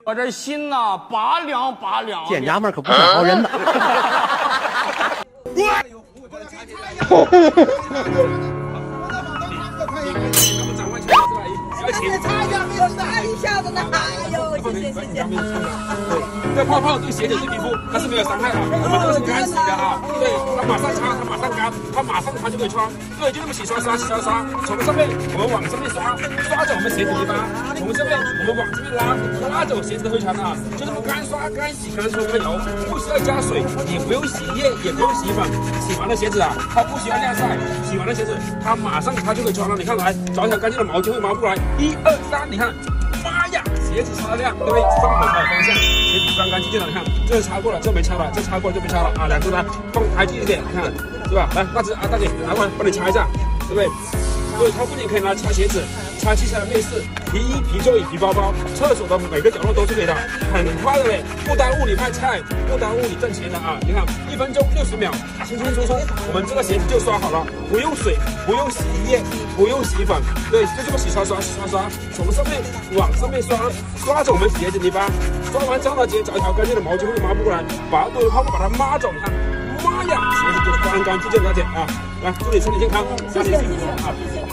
我这心呐，拔凉拔凉。 见娘们可不是好人呐。 擦一下没有擦一下子呢，哎呦，谢谢。 这泡泡对鞋子对皮肤它是没有伤害的，我们都是干洗的啊。对，它马上擦，它马上干，它马上它就可以穿。对，就这么洗刷刷，从上面我们往上面刷，刷着我们鞋子泥巴，从这边我们往这边拉，拉着我鞋子的灰尘啊，就这么干刷、干洗、干搓、干油，不需要加水，也不用洗液，也不用洗粉。洗完的鞋子啊，它不需要晾晒，洗完的鞋子它马上它就可以穿了。你看来，找一条干净的毛巾会毛过来，1、2、3，你看。妈呀，鞋子擦亮，对不对？上口的方向，鞋子干干净净的。你看，这是擦过了，这没擦了，这擦过了就没擦了啊。两只呢，放抬近一点，你看，对吧？来，那只啊，大姐拿过来帮你擦一下，对不对？所以它不仅可以拿擦鞋子、擦汽车的内饰、皮衣、皮座椅、皮包包，厕所的每个角落都是可以的，很快的嘞，不耽误你卖菜，不耽误你挣钱的啊！你看，1分钟60秒，轻轻松松，我们这个鞋子就刷好了，不用水，不用洗衣液，不用洗粉，对，就这么洗刷，从上面往上面刷着我们鞋子泥巴，刷完之后呢，直接找一条干净的毛巾或者抹布过来，把多余的泡沫把它抹走，你看，妈呀，鞋子就干干净净，大姐啊！来，祝你身体健康，家里幸福啊！